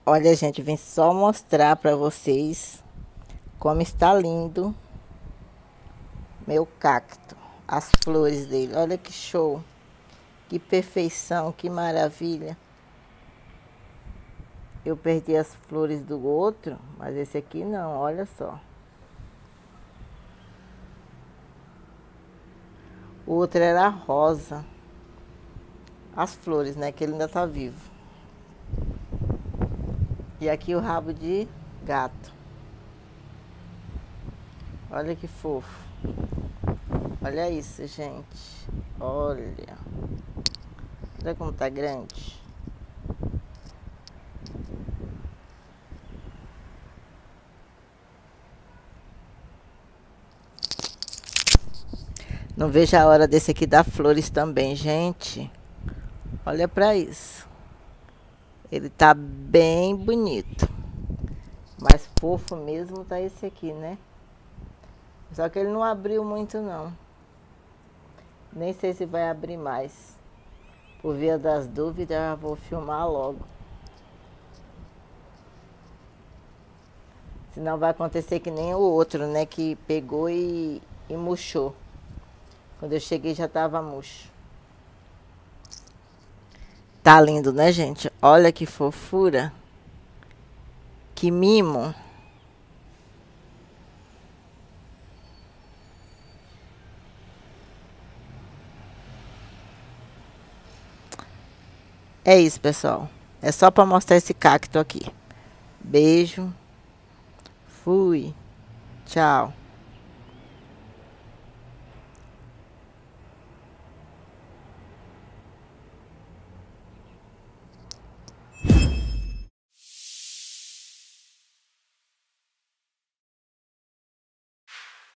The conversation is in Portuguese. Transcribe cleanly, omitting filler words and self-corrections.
Olha, gente, vim só mostrar para vocês como está lindo meu cacto, as flores dele. Olha que show, que perfeição, que maravilha. Eu perdi as flores do outro, mas esse aqui não, olha só. O outro era rosa. As flores, né, que ele ainda tá vivo. E aqui o rabo de gato. Olha que fofo. Olha isso, gente. Olha. Olha como tá grande. Não vejo a hora desse aqui dar flores também, gente. Olha pra isso. Ele tá bem bonito. Mas fofo mesmo tá esse aqui, né? Só que ele não abriu muito, não. Nem sei se vai abrir mais. Por via das dúvidas, eu vou filmar logo. Senão vai acontecer que nem o outro, né? Que pegou e murchou. Quando eu cheguei já tava murcho. Tá lindo, né, gente? Olha que fofura. Que mimo. É isso, pessoal. É só para mostrar esse cacto aqui. Beijo. Fui. Tchau.